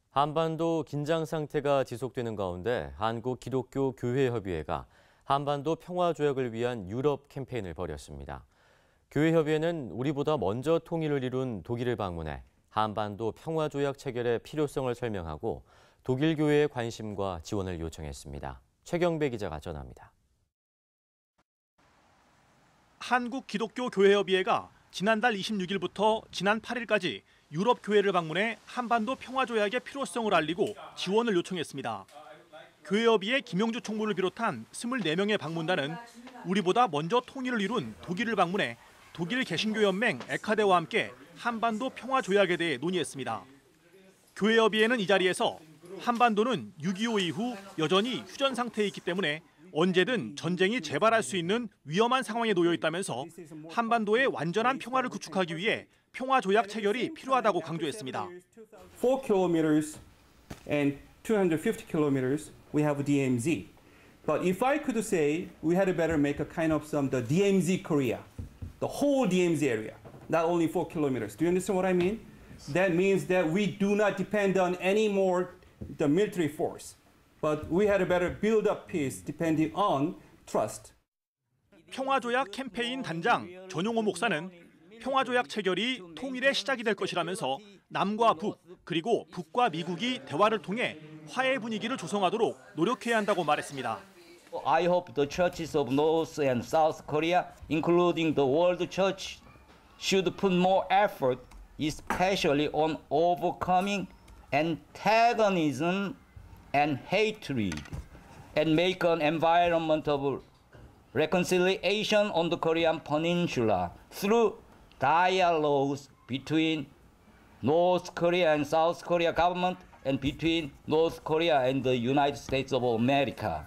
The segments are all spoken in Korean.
한반도 긴장 상태가 지속되는 가운데 한국기독교교회협의회가 한반도 평화조약을 위한 유럽 캠페인을 벌였습니다. 교회협의회는 우리보다 먼저 통일을 이룬 독일을 방문해 한반도 평화조약 체결의 필요성을 설명하고 독일 교회의 관심과 지원을 요청했습니다. 최경배 기자가 전합니다. 한국기독교교회협의회가 지난달 26일부터 지난 8일까지 유럽 교회를 방문해 한반도 평화조약의 필요성을 알리고 지원을 요청했습니다. 교회협의회 김영주 총무를 비롯한 24명의 방문단은 우리보다 먼저 통일을 이룬 독일을 방문해 독일 개신교연맹 에카데와 함께 한반도 평화조약에 대해 논의했습니다. 교회협의회는 이 자리에서 한반도는 6.25 이후 여전히 휴전 상태에 있기 때문에 언제든 전쟁이 재발할 수 있는 위험한 상황에 놓여 있다면서 한반도의 완전한 평화를 구축하기 위해 평화조약 체결이 필요하다고 강조했습니다. 4 kilometers and 250 kilometers we have DMZ. But if I could say we had better make a kind of the DMZ Korea, the whole DMZ area, not only 4 kilometers. Do you understand what I mean? That means that we do not depend on any more the military force. But we had a better build up peace depending on trust. 평화조약 캠페인 단장 전용호 목사는 평화조약 체결이 통일의 시작이 될 것이라면서 남과 북 그리고 북과 미국이 대화를 통해 화해 분위기를 조성하도록 노력해야 한다고 말했습니다. I hope the churches of North and South Korea, including the World Church, should put more effort, especially on overcoming antagonism and hatred, and make an environment of reconciliation on the Korean Peninsula through dialogues between North Korea and South Korea government and between North Korea and the United States of America.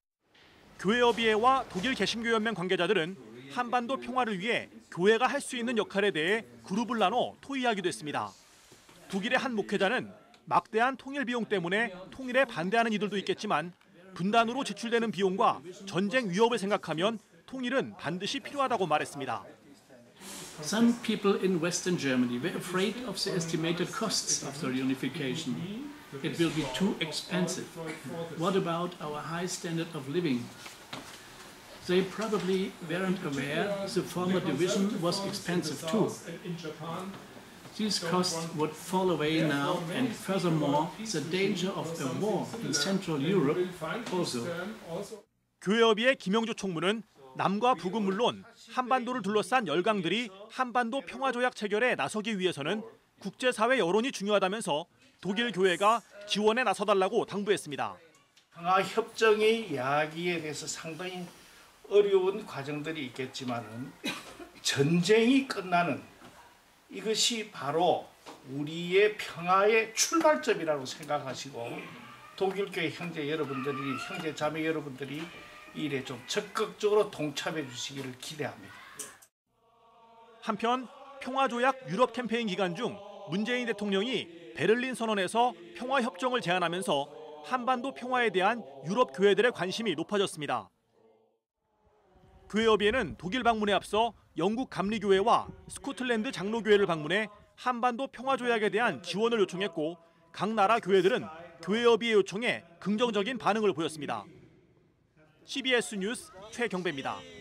교회협의회와 독일 개신교연맹 관계자들은 한반도 평화를 위해 교회가 할 수 있는 역할에 대해 그룹을 나눠 토의하기도 했습니다. 독일의 한 목회자는 막대한 통일 비용 때문에 통일에 반대하는 이들도 있겠지만 분단으로 지출되는 비용과 전쟁 위협을 생각하면 통일은 반드시 필요하다고 말했습니다. Some people in Western Germany were afraid of the estimated costs of the reunification. It will be too expensive. What about our high standard of living? They probably weren't aware the former division was expensive too. These costs would fall away now, and furthermore, the danger of a war in Central Europe also. 교회협의회 김영주 총무는 남과 북은 물론 한반도를 둘러싼 열강들이 한반도 평화조약 체결에 나서기 위해서는 국제사회 여론이 중요하다면서 독일 교회가 지원에 나서달라고 당부했습니다. 평화협정의 이야기에 대해서 상당히 어려운 과정들이 있겠지만은 전쟁이 끝나는 이것이 바로 우리의 평화의 출발점이라고 생각하시고 독일교회 형제 여러분들이, 형제 자매 여러분들이 이 일에 좀 적극적으로 동참해 주시기를 기대합니다. 한편 평화조약 유럽 캠페인 기간 중 문재인 대통령이 베를린 선언에서 평화협정을 제안하면서 한반도 평화에 대한 유럽 교회들의 관심이 높아졌습니다. 교회협의회는 독일 방문에 앞서 영국 감리교회와 스코틀랜드 장로교회를 방문해 한반도 평화조약에 대한 지원을 요청했고 각 나라 교회들은 교회협의회 요청에 긍정적인 반응을 보였습니다. CBS 뉴스 최경배입니다.